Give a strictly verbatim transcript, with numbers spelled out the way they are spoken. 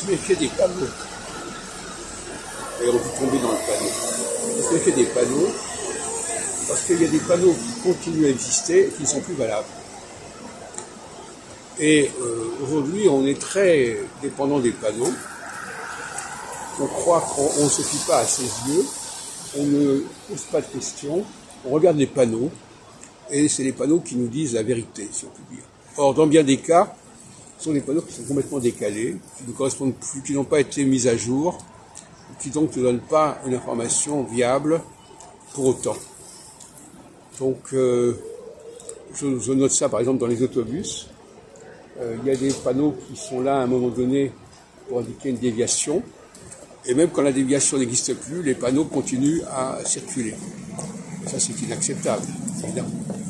se méfier des panneaux. Et on peut tomber dans le panneau. On se méfier des panneaux, parce qu'il y a des panneaux qui continuent à exister et qui ne sont plus valables. Et euh, aujourd'hui, on est très dépendant des panneaux. On croit qu'on ne se fie pas à ses yeux, on ne pose pas de questions, on regarde les panneaux, et c'est les panneaux qui nous disent la vérité, si on peut dire. Or, dans bien des cas, ce sont des panneaux qui sont complètement décalés, qui ne correspondent plus, qui n'ont pas été mis à jour, qui donc ne donnent pas une information viable pour autant. Donc, euh, je, je note ça par exemple dans les autobus. Euh, il y a des panneaux qui sont là à un moment donné pour indiquer une déviation. Et même quand la déviation n'existe plus, les panneaux continuent à circuler. Ça, c'est inacceptable, évidemment.